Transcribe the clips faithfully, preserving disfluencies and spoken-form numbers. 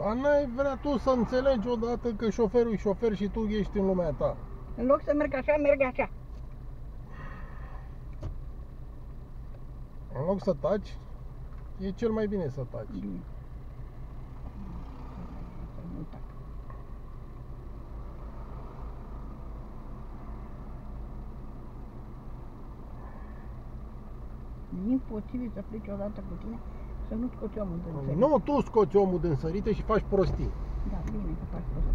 Dar n-ai vrea tu să înțelegi odată că șoferul e șofer și tu ești în lumea ta. În loc să merg așa, merg așa. În loc să taci, e cel mai bine să taci. Bine. Nu tac. E imposibil să pleci odată cu tine să nu scoți omul din sărite. Nu, tu scoți omul din sărite și faci prostii. Da, bine că faci prostii.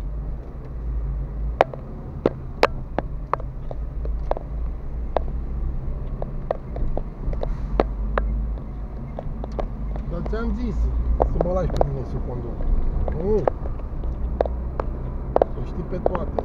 Dar ți-am zis să mă lași pe mine să conduc. Nu. Să știi pe toate.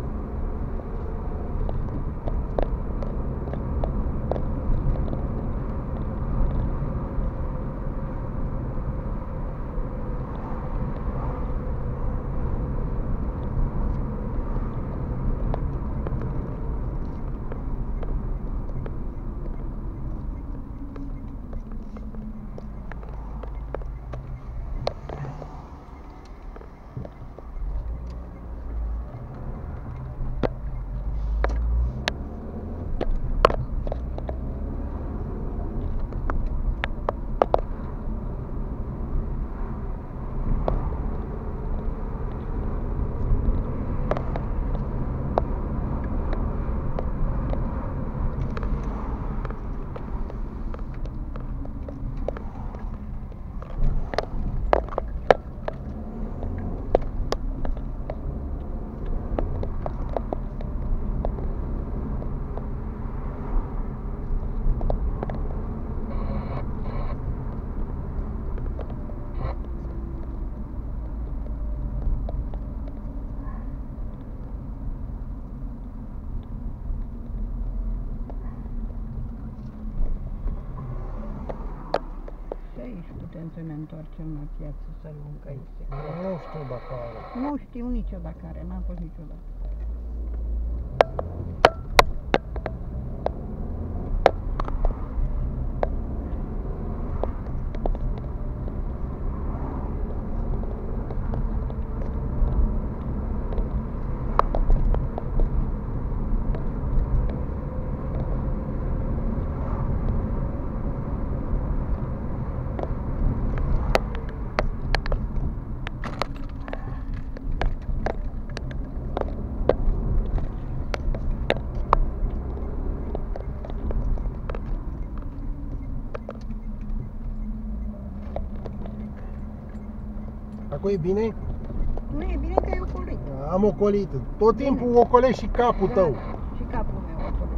Aici putem să ne întoarcem la piață să luăm căițe. Nu știu dacă are. Nu știu nici eu dacă are, n-am fost niciodată. Acum e bine? Nu e bine că e ocolit. Am ocolit. Tot timpul Bine. ocolești și capul Da, tău. da, și capul meu ocolit.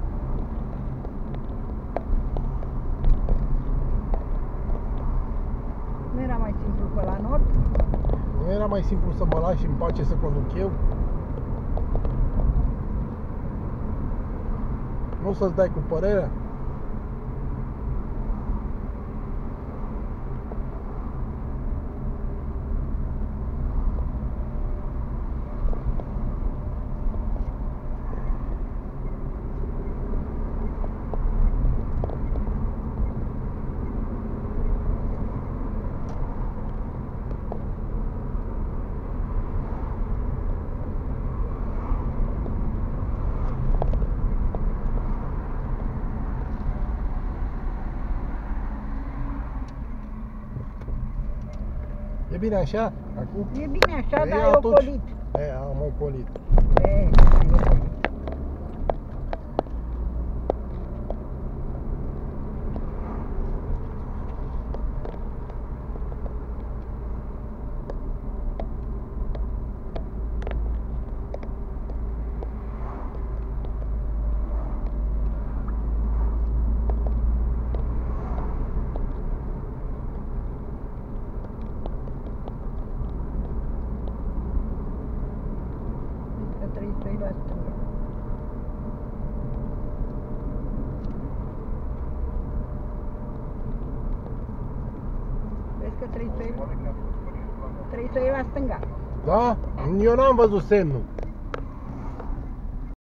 Nu era mai simplu pe la nord? Nu era mai simplu să mă lași în pace să conduc eu? Nu să-ți dai cu părerea? E bine așa? Acum? E bine așa, Ei, dar e atunci- ocolit. E, am ocolit. E, e ocolit. Că trebuie să-i la stânga. Vezi că trebuie să-i trebuie să-i la stânga. Da? Eu n-am văzut semnul.